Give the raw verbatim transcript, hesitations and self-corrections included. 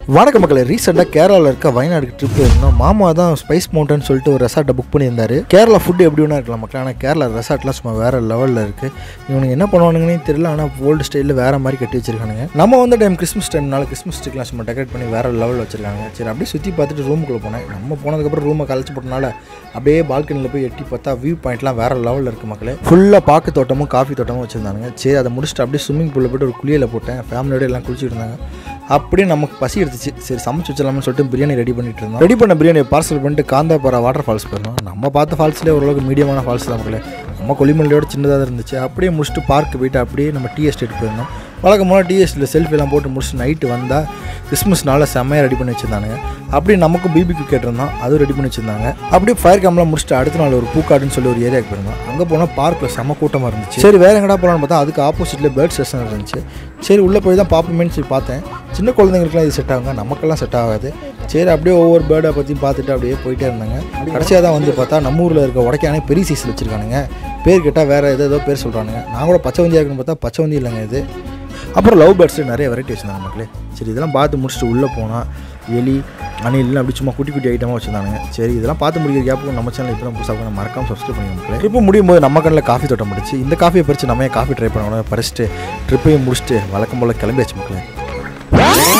வணக்க மக்களே, ரீசெண்டாக கேரளாவில் இருக்க வயநாடுக்கு ட்ரிப் போயிருந்தோம். மாமா தான் ஸ்பைஸ் மவுண்டன் சொல்லிட்டு ஒரு ரெசார்ட்டை புக் பண்ணியிருந்தார். கேரளா ஃபுட்டு எப்படி வேணா இருக்கலாம் மக்கள், ஆனால் கேரளா ரெசார்ட்லாம் சும்மா வேறு லெவலில் இருக்குது. இவனுக்கு என்ன பண்ணுவானுங்கன்னே தெரியல, ஆனால் ஓல்டு ஸ்டைலில் வேறு மாதிரி கட்டி வச்சிருக்கானுங்க. நம்ம வந்து டைம் கிறிஸ்மஸ் டைம்னால கிறிஸ்மஸ் ட்ரீலாம் சும்மா டெக்கரேட் பண்ணி வேறு லெவலில் வச்சிருக்காங்க. சரி அப்படியே சுற்றி பார்த்துட்டு ரூமுக்குள்ளே போனேன். நம்ம போனதுக்கப்புறம் ரூமை கலைச்சி போட்டனால அப்படியே பால்கனியில் போய் எட்டி பார்த்தா வியூ பாயிண்ட்லாம் வேறு லெவலில் இருக்குது மக்களே. ஃபுல்லாக பாக்கு தோட்டமும் காஃபி தோட்டமும் வச்சுருந்தாங்க. சரி அதை முடிச்சுட்டு அப்படியே ஸ்விம்மிங் பூலில் போய்ட்டு ஒரு குளியலை போட்டேன். ஃபேமிலியோடு எல்லாம் குளிச்சுட்டு இருந்தாங்க. அப்படியே நமக்கு பசி எடுத்துச்சு. சரி சமைச்சு வச்சலாம்னு சொல்லிட்டு பிரியாணி ரெடி பண்ணிட்டு இருந்தோம். ரெடி பண்ண பிரியாணி பார்சல் பண்ணிட்டு காந்தாபாரா வாட்டர் ஃபால்ஸ் போயிருந்தோம். நம்ம பார்த்த ஃபால்ஸ்லேயே ஓரளவுக்கு மீடியமான ஃபால்ஸ் தான் மக்களே. நம்ம கொல்லிமலையோட சின்னதாக இருந்துச்சு. அப்படியே முடிச்சுட்டு பார்க்கு போயிட்டு அப்படியே நம்ம டீ எஸ்டேட் போயிருந்தோம். வழக்கம் போனால் டீ எஸ்டேட்டில் செல்ஃபிலாம் போட்டு முடிச்சுட்டு நைட்டு வந்தால் கிறிஸ்மஸ்னால செம்மையாக ரெடி பண்ணி வச்சுருந்தானுங்க. அப்படியே நமக்கும் பிபிக்கு கேட்டிருந்தோம், அதுவும் ரெடி பண்ணி வச்சுருந்தாங்க. அப்படியே ஃபயர் கேம்லாம் முடிச்சுட்டு அடுத்த நாள் ஒரு பூக்காடுன்னு சொல்லி ஒரு ஏரியாவுக்கு போயிருந்தோம். அங்கே போனால் பார்க்கில் செம்ம கூட்டமாக இருந்துச்சு. சரி வேறு எங்கடா போகலான்னு பார்த்தா அதுக்கு ஆப்போசிட்டில் பேர்ட் ஸ்டேஷன் இருந்துச்சு. சரி உள்ளே போய் தான் பார்ப்போமேன்னு சொல்லி பார்த்தேன். சின்ன குழந்தைங்களுக்குலாம் இது செட் ஆகுங்க, நமக்கெல்லாம் செட் ஆகாது. சரி அப்படியே ஒவ்வொரு பேர்டை பற்றி பார்த்துட்டு அப்படியே போயிட்டே இருந்தாங்க. கடைசியாக தான் வந்து பார்த்தா நம்ம ஊரில் இருக்க உடைக்கானே பெரிய சைஸில் வச்சுருக்கானுங்க. பேர் கேட்டால் வேறு ஏதோ ஏதோ பேர் சொல்கிறானுங்க. நான் கூட பச்சை வந்தியாக இருக்குன்னு பார்த்தா பச்சை வந்தி இல்லைங்க இது. அப்புறம் லவ் பேர்ட்ஸில் நிறைய வெரைட்டி வச்சுருந்தாங்க மக்களே. சரி இதெல்லாம் பார்த்து முடிச்சுட்டு உள்ளே போனால் எலி அணில் அப்படி சும்மா குட்டி குட்டி ஐட்டமாக வச்சுருந்தாங்க. சரி இதெல்லாம் பார்த்து முடிக்கிற கேப்புக்கு நம்ம சேனல் இப்போ புதுசாக மறக்காமல் சப்ஸ்கிரைப் பண்ணி மக்களே. ட்ரிப்பு முடியும் போது நம்ம கண்ணில் காஃபி தோட்டம் முடிச்சு இந்த காஃபியை பறித்து நம்ம காஃபி ட்ரை பண்ணணும். பறிச்சுட்டு ட்ரிப்பையும் முடிச்சுட்டு வழக்கம் போல் கிளம்பியாச்சு மக்களே.